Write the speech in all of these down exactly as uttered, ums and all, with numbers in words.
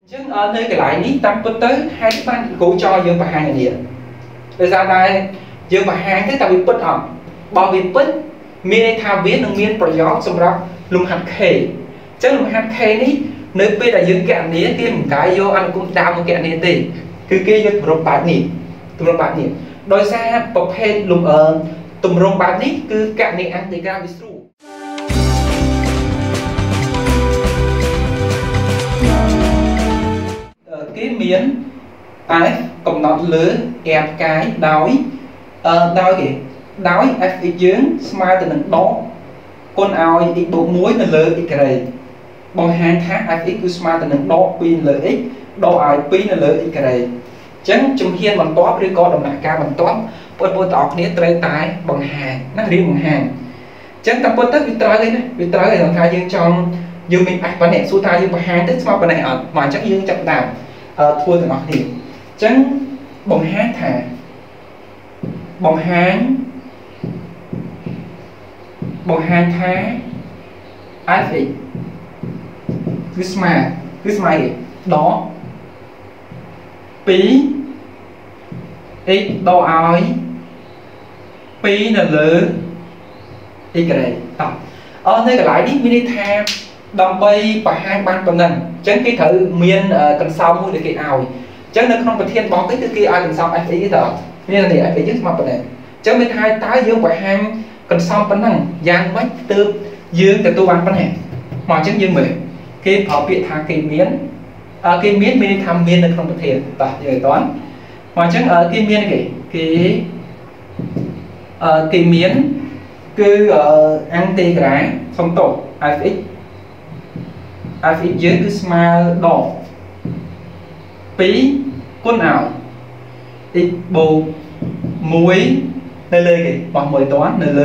chứ ở nơi cái lại ní tâm bất tới hai cái ban cố cho dương và hai người điện bây giờ đây dương và hai thế ta bị bất ẩm bao bị bất miên tham viết能មានប្រយោជន៍សម្រាប់លំហាត់ខេចឹងលំហាត់ខេនេះនៅពេលដែលយើងកណនីគេមិនកាយយកអនុគមតាមមកកណនីទេគឺគេយកទម្រង់បែបនេះទម្រង់បែបនេះដោយសារប្រភេទលំអឺទម្រង់បែបនេះគឺកណនីអន្តរការវាស្រួលគេមានតែកំណត់លើអែបកាយដោយអឺដោយគេដោយ fx យើងស្មើទៅនឹងដកគុណឲ្យ x បូកមួយនៅលើ x ការ៉េបង្ហាញថា fx គឺស្មើទៅនឹងដកពីរលើ x ដកឲ្យពីរនៅលើ x ការ៉េអញ្ចឹងជំហានបន្ទាប់ឬក៏ដំណាក់កាលបន្ទាប់បងប្អូនទាំងអស់គ្នាត្រូវតែបង្ហាញណារៀនបង្ហាញអញ្ចឹងតាមពិតទៅវាត្រូវឯណាវាត្រូវឯថាយើងចង់យើងមានអាចប៉ុណ្ណេះសួរថាយើងបង្ហាញទៅស្មើប៉ុណ្ណេះអត់មកអញ្ចឹងយើងចាប់ដើមធ្វើទាំងអស់គ្នាអញ្ចឹងបង្ហាញថាបង្ហាញបង្ហាញថា fx គឺស្មើគឺស្មើឯដកពីរ x ដកឲ្យពីរនៅលើ x ការ៉េតោះអស់នៅកន្លែងនេះមានន័យថាដើម្បីបង្ហាញបានប៉ុណ្ណឹងអញ្ចឹងគេត្រូវមានកន្សោមមួយដែលគេឲ្យអញ្ចឹងនៅក្នុងប្រធានបទនេះគឺគេឲ្យកន្សោម fx ទេតើមានន័យ fx យើងស្មើប៉ុណ្ណេះអញ្ចឹងមានថាតើយើងបង្ហាញកន្សោមប៉ុណ្ណឹងយ៉ាងម៉េចទើបយើងទទួលបានប៉ុណ្ណេះមកអញ្ចឹងយើងមើលគេប្រើពាក្យថាគេមានគេមានមានថាមាននៅក្នុងប្រធានតោះយើងឲ្យតន់មកអញ្ចឹងគេមានគេគេគេមានគឺអន្តរការសុំតោ fx fx យើងគឺស្មើដកពីរគុណឲ្យ x បូកមួយនៅលើគេបោះមួយតន់នៅលើ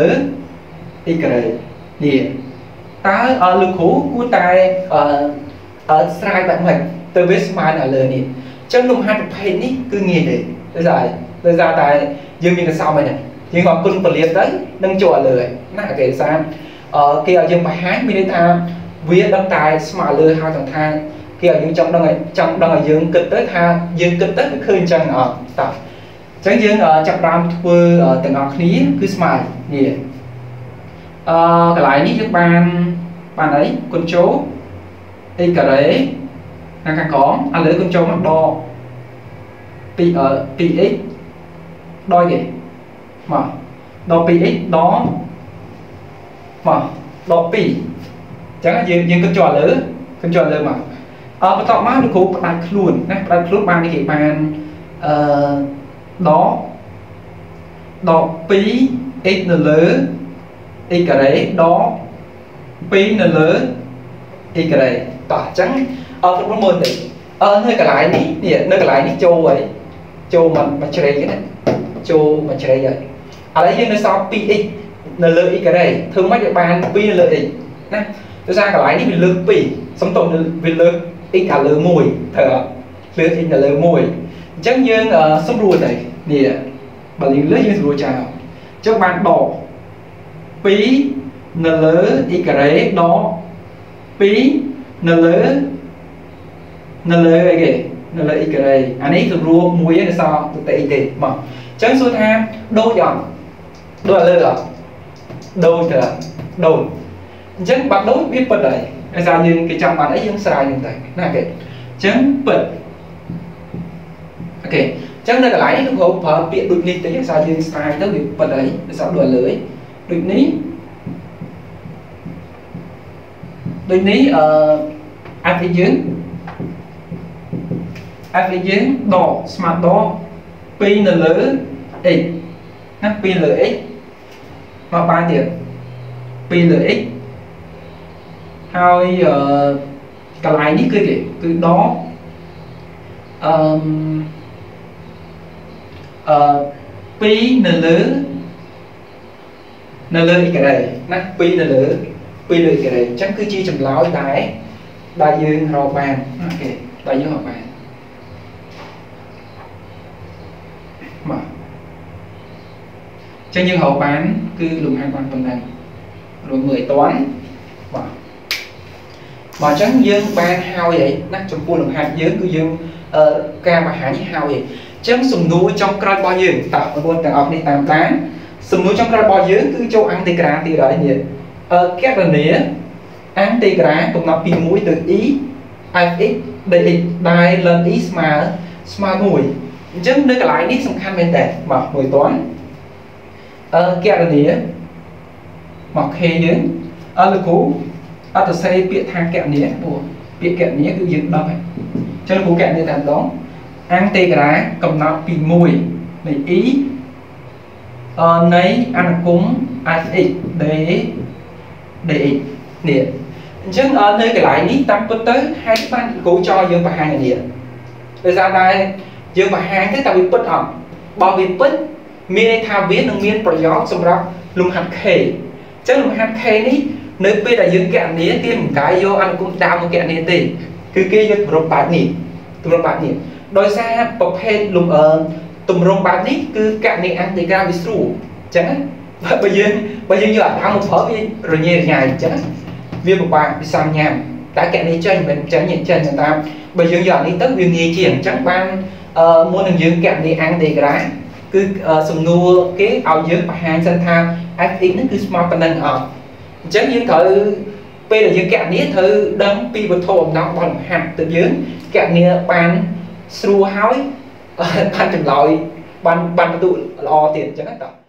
x ការ៉េនេះតើអឺលោកគ្រូគួរតែអឺអឺស្រាយបែបម៉េចទៅវាស្មើនៅលើនេះអញ្ចឹងលំហាត់ប្រភេទនេះគឺងាយទេដោយសារដោយសារតែយើងមានកន្សោមហ្នឹងយើងមកគុណពលាតទៅនឹងចូលលើណាគេសារអឺគេឲ្យយើងបង្ហាញមានន័យថាវាដឹងតែស្មើលើហើយទាំងថាគេឲ្យយើងចង់ដឹងឲ្យចង់ដឹងឲ្យយើងគិតទៅថាយើងគិតទៅវាឃើញអញ្ចឹងអត់តោះអញ្ចឹងយើងចាប់ដើមធ្វើទាំងអស់គ្នាគឺស្មើនេះអឺកន្លែងនេះយើងបានបានអីគុណចូល x ការ៉េខាងខាងក្រោមឥឡូវគុណចូលមកដកពីអឺ ពី x ដល់គេមកដល់ ពី x ដល់មកដល់ពីរអញ្ចឹងយើងយើងគិតចូលលើគិតចូលលើមកអឺបន្ទាប់មកលោកគ្រូផ្ដាច់ខ្លួនណាផ្ដាច់ខ្លួនបានគេបានអឺដកដកពីរ x នៅលើ x ការ៉េដកពីរនៅលើ x ការ៉េតោះអញ្ចឹងអត់ប្រមើលទេអឺនៅកន្លែងនេះនេះនៅកន្លែងនេះចូលហើយចូលមកមកជ្រៃណាចូលមកជ្រៃហើយឥឡូវយើងនៅសល់ ពីរ x នៅលើ x ការ៉េធ្វើម៉េចឲ្យបានពីរនៅលើ x ណាដោយសារកន្លែងនេះវាលើកពីរសំតុំវាលើក x អាលើមួយត្រូវអត់លើក x នៅលើមួយអញ្ចឹងយើងសម្រួលទៅនេះបើយើងលើយើងសម្រួលចោលអញ្ចឹងបានដកពីរនៅលើ x ការ៉េដកពីរនៅលើនៅលើអីគេនៅលើ x ការ៉េអានេះសម្រួលមួយឯងសល់ទៅអីទេមកអញ្ចឹងសួរថាដូចអត់ដូចលើអត់ដូចទៅដូចអញ្ចឹងបាត់ដូចវាពិតហើយដោយសារយើងគេចង់បានអីយើងស្រាវហ្នឹងទៅណាគេអញ្ចឹងពិតអូខេអញ្ចឹងនៅកន្លែងនេះលោកគ្រូប្រើពាក្យដូចនេះទៅដោយសារយើងស្រាវទៅវាពិតហើយដោយសារដូចលើដូចនេះដូចនេះអឺអាចនិយាយអាចនិយាយដកស្មើដកពីរនៅលើ x ណាពីរលើ x មកបានទៀតពីរលើ x ហើយកន្លែងនេះគឺគេគឺដកអឺអឺពីរនៅលើនៅលើ x ការ៉េណាពីរនៅលើពីរលើ x ការ៉េអញ្ចឹងគឺជាចម្លើយដែរដែលយើងរកបានអូខេដែលយើងរកបានមកអញ្ចឹងយើងរកបានគឺលំហាត់បានប៉ុណ្ណឹងរួមមើលឲ្យតាន់បាទអ mà chẳng dương ban hao vậy nát trong buôn lòng hạt dương cứ dương ca mà hả như hao vậy chẳng sùng núi trong cõi bao dương tạo ở buôn tầng ọc đi tam tán sùng núi trong cõi bao dương cứ châu ăn tì cả tì rồi nhiệt các lần nĩa ăn tì cả cùng nạp pin mũi từ ý fx đây đây lần ý mà mà mùi chẳng nơi cái lại nít song khăn bên tệ mà mùi toán các lần nĩa mặc khê dương ở lực cũ ở từ xây biệt thang kẹo nĩa của biệt kẹo nĩa cứ dựng đâm cho nên bố kẹo như thành đó ăn tê cái cầm nạp pin mùi này ý ờ, nấy ăn cúng fx để để nè chứ ở nơi cái lại ní tâm bất tới hai ban cố cho dương và hai ngày nè bây giờ đây dương và hai thế ta bị bất ẩm bao bị bất miên thao viết能មានប្រយោជន៍សម្រាប់លំហាត់ខេចឹងលំហាត់ខេនេះនៅពេលដែលយើងកណនីគេមិនកាយយកអនុគមតាមមកកណនីទេគឺគេយកទម្រង់បែបនេះទម្រង់បែបនេះដោយសារប្រភេទលំអឺទម្រង់បែបនេះគឺកណនីអន្តេក្រាវាស្រួលចឹងបើយើងបើយើងយកអាតាមមកប្រើវារញ៉េរញ៉ៃចឹងវាពិបាកពិសាញ៉ាំតែកណនីចេញមិនចេញចេញតាមបើយើងយកអានេះទៅវាងាយជាងអញ្ចឹងបានអឺមុននឹងយើងកណនីអន្តេក្រាគឺសំណួរគេឲ្យយើងបង្ហាញសិនថា fx ហ្នឹងគឺស្មើប៉ុណ្ណឹងអត់អញ្ចឹងយើងត្រូវពេលដែលយើងកណនីត្រូវដឹងពីវត្ថុអំណោយរបស់លំហាត់ទៅយើងកណនីបានស្រួលហើយបានចម្លើយបានបានបន្ទុកល្អទៀតអញ្ចឹងតើ